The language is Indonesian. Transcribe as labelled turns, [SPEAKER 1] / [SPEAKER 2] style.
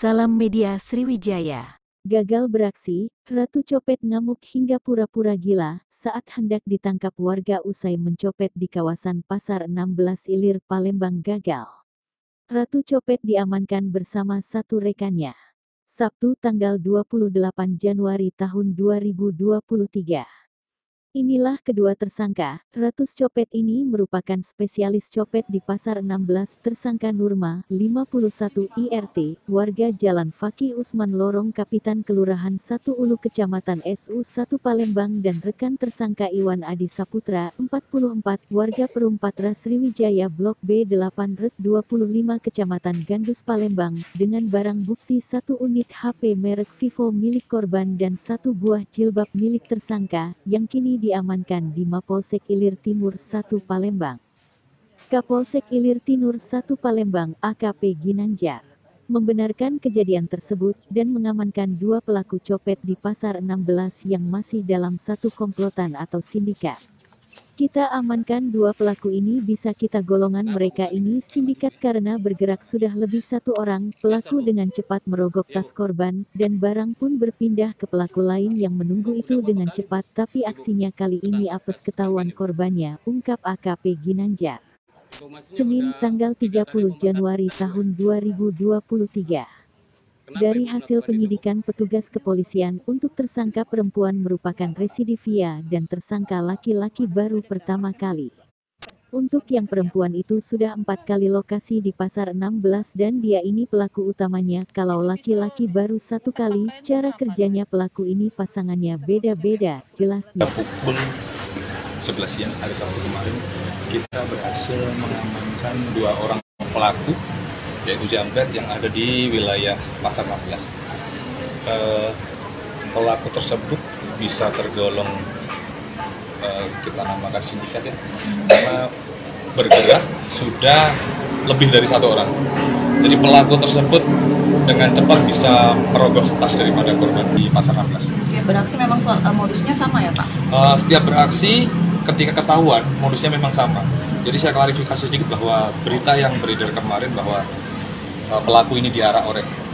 [SPEAKER 1] Salam Media Sriwijaya.
[SPEAKER 2] Gagal beraksi, Ratu Copet ngamuk hingga pura-pura gila saat hendak ditangkap warga usai mencopet di kawasan Pasar 16 Ilir, Palembang gagal. Ratu Copet diamankan bersama satu rekannya. Sabtu tanggal 28 Januari tahun 2023. Inilah kedua tersangka. Ratus Copet ini merupakan spesialis copet di Pasar 16. Tersangka Nurma, 51 IRT, warga Jalan Fakih Usman Lorong Kapitan Kelurahan 1 Ulu Kecamatan SU1 Palembang dan rekan tersangka Iwan Adi Saputra, 44, warga Perumpatra Sriwijaya Blok B8 Ret 25 Kecamatan Gandus Palembang, dengan barang bukti 1 unit HP merek Vivo milik korban dan 1 buah jilbab milik tersangka, yang kini diamankan di Mapolsek Ilir Timur 1 Palembang. Kapolsek Ilir Timur 1 Palembang AKP Ginanjar membenarkan kejadian tersebut dan mengamankan 2 pelaku copet di Pasar 16 yang masih dalam satu komplotan atau sindikat. Kita amankan 2 pelaku ini, bisa kita golongan mereka ini sindikat karena bergerak sudah lebih 1 orang. Pelaku dengan cepat merogok tas korban dan barang pun berpindah ke pelaku lain yang menunggu itu dengan cepat, tapi aksinya kali ini apes ketahuan korbannya, ungkap AKP Ginanjar. Senin tanggal 30 Januari tahun 2023. Dari hasil penyidikan petugas kepolisian, untuk tersangka perempuan merupakan residivia dan tersangka laki-laki baru pertama kali. Untuk yang perempuan itu sudah 4 kali lokasi di Pasar 16 dan dia ini pelaku utamanya. Kalau laki-laki baru 1 kali. Cara kerjanya pelaku ini pasangannya beda-beda, jelasnya.
[SPEAKER 3] Pukul 11 siang hari Sabtu kemarin, kita berhasil mengamankan 2 orang pelaku, yaitu jambret yang ada di wilayah Pasar 16. Pelaku tersebut bisa tergolong kita namakan sindikat ya, karena bergerak sudah lebih dari 1 orang. Jadi pelaku tersebut dengan cepat bisa merogoh tas daripada korban di Pasar 16.
[SPEAKER 4] Ya, beraksi memang modusnya sama ya Pak?
[SPEAKER 3] Setiap beraksi ketika ketahuan modusnya memang sama. Jadi saya klarifikasi sedikit bahwa berita yang beredar kemarin bahwa pelaku ini diarak oleh